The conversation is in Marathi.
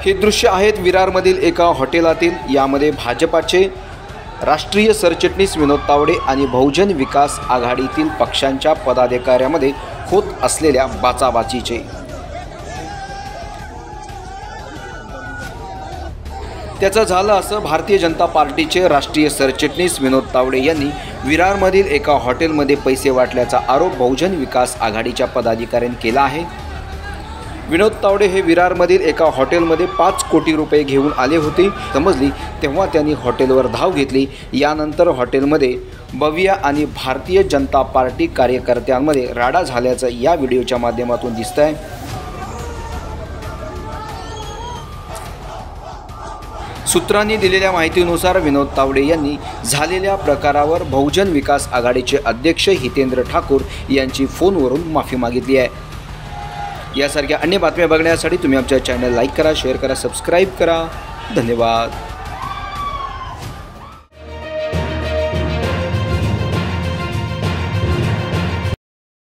हे दृश्य आहेत विरारमधील एका हॉटेलातील। यामध्ये भाजपाचे राष्ट्रीय सरचिटणीस विनोद तावडे आणि बहुजन विकास आघाडीतील पक्षांच्या पदाधिकाऱ्यांमध्ये होत असलेल्या बाचाबाचीचे। त्याचं झालं असं, भारतीय जनता पार्टीचे राष्ट्रीय सरचिटणीस विनोद तावडे यांनी विरारमधील एका हॉटेलमध्ये पैसे वाटल्याचा आरोप बहुजन विकास आघाडीच्या पदाधिकाऱ्यांनी केला आहे। विनोद तावडे हे विरारमधील एका हॉटेलमध्ये 5 कोटी रुपये घेऊन आले होते समजली तेव्हा त्यांनी हॉटेलवर धाव घेतली। यानंतर हॉटेलमध्ये बविया आणि भारतीय जनता पार्टी कार्यकर्त्यांमध्ये राडा झाल्याचं या व्हिडिओच्या माध्यमातून दिसतंय। सूत्रांनी दिलेल्या माहितीनुसार विनोद तावडे यांनी झालेल्या प्रकारावर बहुजन विकास आघाडीचे अध्यक्ष हितेंद्र ठाकूर यांची फोनवरून माफी मागितली आहे। यासारख्या अन्य बातम्या बघण्यासाठी तुम्ही आमच्या चॅनल लाईक करा, शेअर करा, सबस्क्राईब करा। धन्यवाद।